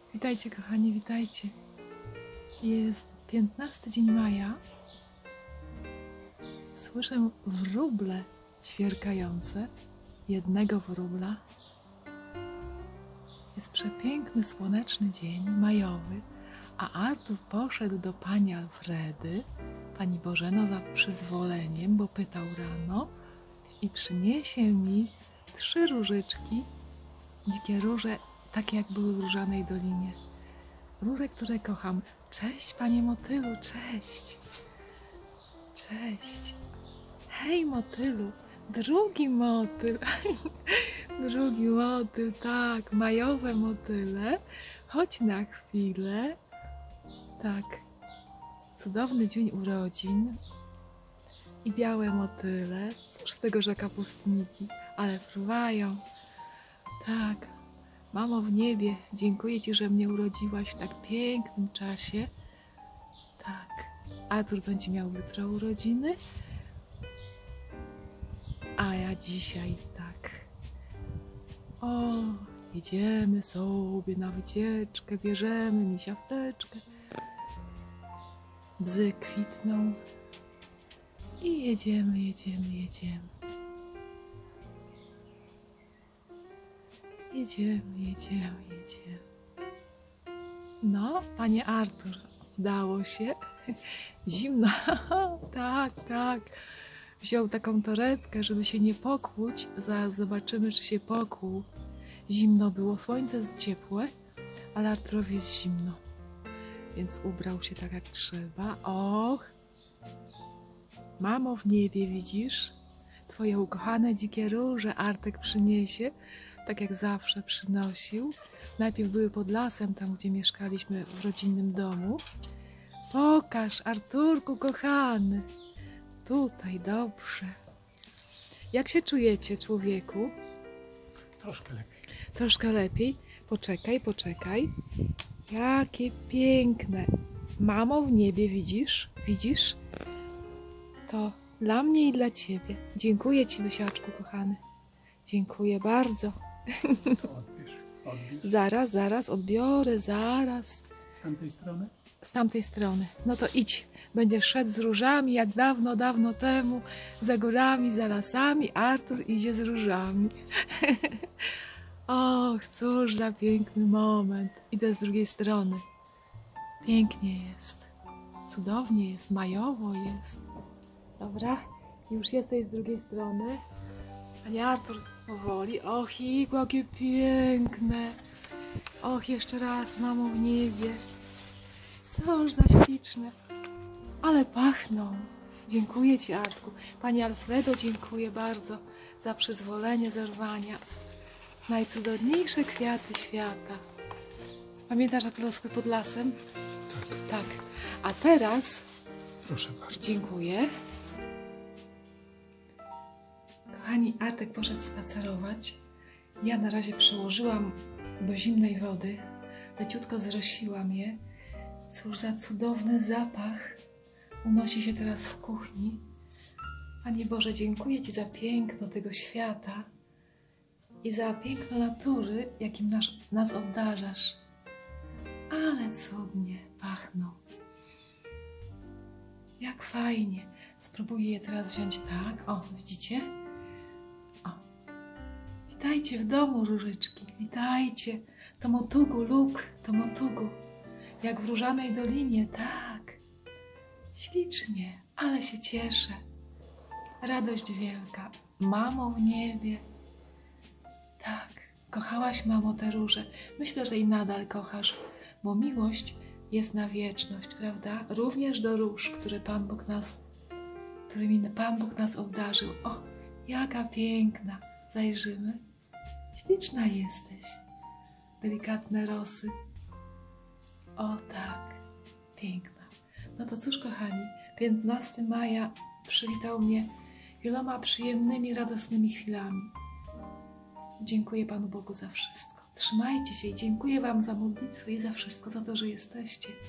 Witajcie kochani, witajcie. Jest 15 dzień maja. Słyszę wróble ćwierkające. Jednego wróbla. Jest przepiękny, słoneczny dzień majowy, a Artur poszedł do pani Alfredy, pani Bożeno za przyzwoleniem, bo pytał rano i przyniesie mi 3 różyczki, dzikie róże, takie jak były w Różanej Dolinie. Róże, które kocham. Cześć, panie motylu, cześć. Cześć. Hej, motylu. Drugi motyl. Drugi motyl, tak. Majowe motyle. Chodź na chwilę. Tak. Cudowny dzień urodzin. I białe motyle. Cóż z tego, że kapustniki, ale fruwają. Tak. Mamo w niebie, dziękuję Ci, że mnie urodziłaś w tak pięknym czasie. Tak, Artur będzie miał jutro urodziny, a ja dzisiaj tak. O, jedziemy sobie na wycieczkę, bierzemy misia w teczkę. Bzy kwitną i jedziemy, jedziemy, jedziemy. Jedziemy, jedziemy, jedziemy. No, panie Artur, udało się. Zimno, tak, tak. Wziął taką torebkę, żeby się nie pokłuć. Zaraz zobaczymy, czy się pokłuł. Zimno było, słońce jest ciepłe, ale Arturowi jest zimno. Więc ubrał się tak, jak trzeba. Och, mamo w niebie, widzisz? Twoje ukochane dzikie róże Artek przyniesie. Tak jak zawsze przynosił. Najpierw były pod lasem, tam gdzie mieszkaliśmy w rodzinnym domu. Pokaż, Arturku kochany. Tutaj, dobrze. Jak się czujecie, człowieku? Troszkę lepiej. Troszkę lepiej? Poczekaj, poczekaj. Jakie piękne. Mamo w niebie, widzisz? Widzisz? To dla mnie i dla ciebie. Dziękuję ci, Wysiaczku kochany. Dziękuję bardzo. To odbierz. Zaraz, zaraz, odbiorę, zaraz. Z tamtej strony? Z tamtej strony. No to idź. Będziesz szedł z różami, jak dawno, dawno temu, za górami, za lasami. Artur idzie z różami. Och, cóż za piękny moment. Idę z drugiej strony. Pięknie jest. Cudownie jest, majowo jest. Dobra, już jesteś z drugiej strony. Panie Artur, powoli. Och, jakie piękne. Och, jeszcze raz, mamo w niebie. Cóż za śliczne. Ale pachną. Dziękuję Ci, Artku. Pani Alfredo, dziękuję bardzo za przyzwolenie zerwania. Najcudowniejsze kwiaty świata. Pamiętasz, jak rosły pod lasem? Tak. Tak. A teraz... Proszę bardzo. Dziękuję. Kochani, Artek poszedł spacerować. Ja na razie przełożyłam do zimnej wody. Leciutko zrosiłam je. Cóż za cudowny zapach unosi się teraz w kuchni. Panie Boże, dziękuję Ci za piękno tego świata i za piękno natury, jakim nas obdarzasz. Ale cudnie pachną. Jak fajnie. Spróbuję je teraz wziąć tak. O, widzicie? O. Witajcie w domu, różyczki. Witajcie. To motugu, Luk, to motugu. Jak w Różanej Dolinie, tak. Ślicznie, ale się cieszę. Radość wielka. Mamo w niebie. Tak, kochałaś, mamo, te róże. Myślę, że i nadal kochasz, bo miłość jest na wieczność, prawda? Również do róż, którymi Pan Bóg nas obdarzył. O, jaka piękna. Zajrzymy. Śliczna jesteś. Delikatne rosy. O tak, piękna. No to cóż, kochani, 15 maja przywitał mnie wieloma przyjemnymi, radosnymi chwilami. Dziękuję Panu Bogu za wszystko. Trzymajcie się i dziękuję Wam za modlitwy i za wszystko, za to, że jesteście.